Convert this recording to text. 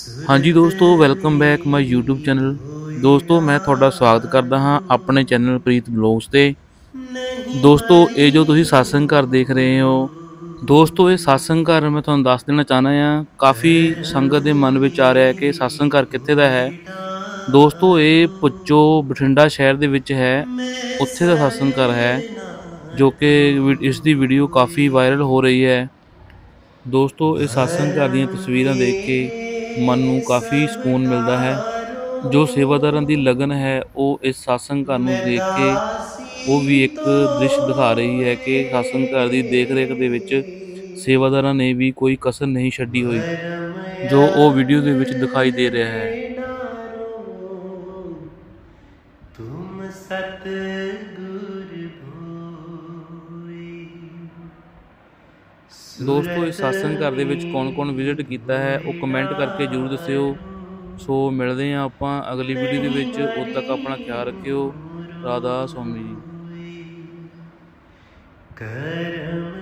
हाँ जी दोस्तों, welcome back my YouTube channel. ਦੋਸਤੋ ਮੈਂ ਤੁਹਾਡਾ ਸਵਾਗਤ ਕਰਦਾ ਹਾਂ ਆਪਣੇ ਚੈਨਲ ਪ੍ਰੀਤ ਬਲੌਗਸ 'ਤੇ। ਦੋਸਤੋ ਇਹ ਜੋ ਤੁਸੀਂ ਸਤਸੰਗ ਘਰ ਦੇਖ ਰਹੇ ਹੋ, ਦੋਸਤੋ ਇਹ ਸਤਸੰਗ ਘਰ ਮੈਂ ਤੁਹਾਨੂੰ ਦੱਸ ਦੇਣਾ ਚਾਹੁੰਦਾ ਹਾਂ, ਕਾफ़ੀ ਸੰਗਤ ਦੇ ਮਨ ਵਿੱਚ ਆ ਰਿਹਾ ਹੈ ਕਿ ਸਤਸੰਗ ਘਰ ਕਿੱਥੇ ਦਾ ਹੈ। ਦੋਸਤੋ ਇਹ ਭੁੱਚੋ ਬਠਿੰਡਾ ਸ਼ਹਿਰ ਦੇ ਵਿੱਚ ਹੈ, ਉੱਥੇ ਦਾ ਸਤਸੰਗ ਘਰ ਹੈ, ਜੋ ਕਿ ਇਸ ਦੀ ਵੀਡੀਓ ਕਾफ़ੀ ਵਾਇਰਲ ਹੋ ਰਹੀ ਹੈ। ਦੋਸਤੋ ਇਸ ਸਤਸੰਗ ਘਰ ਦੀਆਂ ਤਸਵੀਰਾਂ ਦੇਖ ਕੇ ਮਨ ਨੂੰ ਕਾफ़ੀ ਸਕੂਨ ਮਿਲਦਾ ਹੈ। ਜੋ ਸੇਵਾਦਾਰਾਂ ਦੀ ਲਗਨ ਹੈ ਉਹ ਇਸ ਸਤਸੰਗ ਘਰ ਨੂੰ ਦੇਖ ਕੇ ਉਹ ਵੀ ਇੱਕ ਦ੍ਰਿਸ਼ ਦਿਖਾ ਰਹੀ ਹੈ ਕਿ ਸਤਸੰਗ ਘਰ ਦੀ ਦੇਖ ਰੇਖ ਦੇ ਵਿੱਚ ਸੇਵਾਦਾਰਾਂ ਨੇ ਵੀ ਕੋਈ ਕਸਰ ਨਹੀਂ ਛੱਡੀ ਹੋਈ, ਜੋ ਉਹ ਵੀਡੀਓ ਦੇ ਵਿੱਚ ਦਿਖਾਈ ਦੇ ਰਿਹਾ ਹੈ। तुम सतगुर भोए। ਦੋਸਤੋ ਇਸ ਸਤਸੰਗ ਘਰ ਦੇ ਵਿੱਚ ਕੌਣ-ਕੌਣ ਵਿਜ਼ਿਟ ਕੀਤਾ ਹੈ ਉਹ ਕਮੈਂਟ ਕਰਕੇ ਜ਼ਰੂਰ ਦੱਸਿਓ। ਸੋ ਮਿਲਦੇ ਹਾਂ ਆਪਾਂ ਅਗਲੀ ਵੀਡੀਓ ਦੇ ਵਿੱਚ, ਉਦੋਂ ਤੱਕ ਆਪਣਾ ਖਿਆਲ ਰੱਖਿਓ। ਰਾਧਾ ਸਵਾਮੀ ਜੀ। करम